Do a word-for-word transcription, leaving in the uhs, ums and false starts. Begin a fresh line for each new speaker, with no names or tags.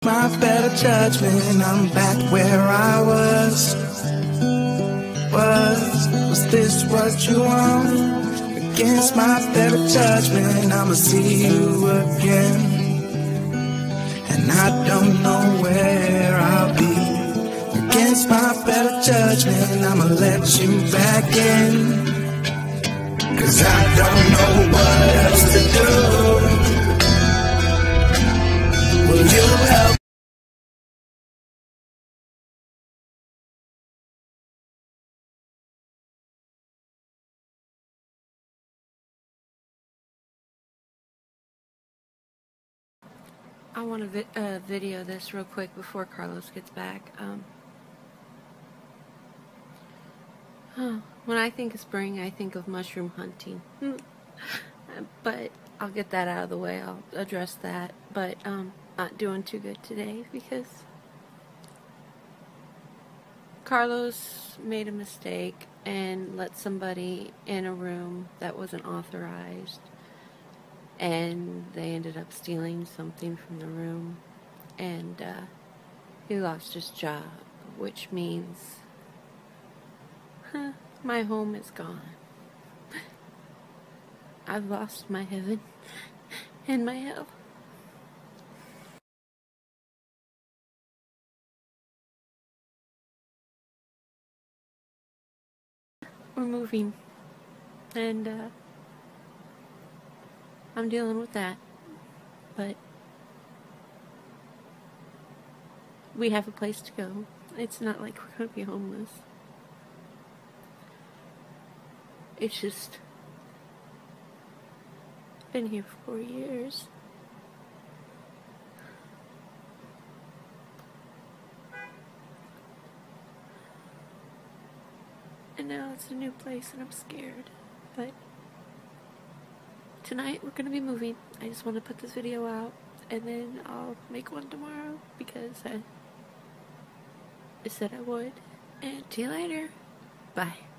My better judgment, I'm back where I was. Was, was this what you want? Against my better judgment, I'ma see you again. And I don't know where I'll be. Against my better judgment, I'ma let you back in. Cause I don't know what else to do. Will you help?
I want to vi uh, video this real quick before Carlos gets back. Um, huh, when I think of spring, I think of mushroom hunting. But I'll get that out of the way. I'll address that. But um, not doing too good today because Carlos made a mistake and let somebody in a room that wasn't authorized. And they ended up stealing something from the room, and uh, he lost his job, which means huh, my home is gone. I've lost my heaven and my hell. We're moving, and uh, I'm dealing with that, but we have a place to go. It's not like we're going to be homeless. It's just been here for four years. And now it's a new place and I'm scared, but tonight we're going to be moving. I just want to put this video out, and then I'll make one tomorrow because I, I said I would. And see you later. Bye.